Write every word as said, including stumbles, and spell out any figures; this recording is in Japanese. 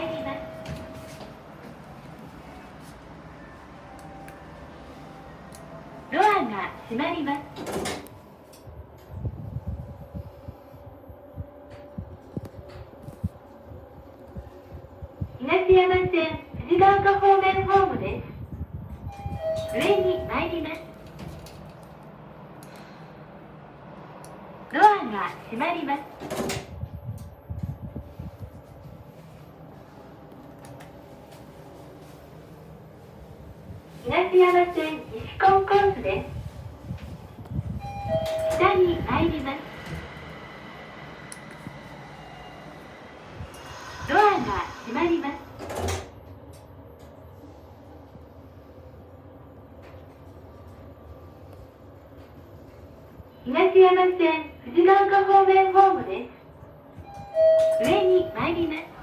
ります。ドアが閉まります。東山線藤が丘方面ホームです。上に参ります。ドアが閉まります。東山線西コンコースです。下に参ります。ドアが閉まります。東山線藤が丘方面ホームです。上に参ります。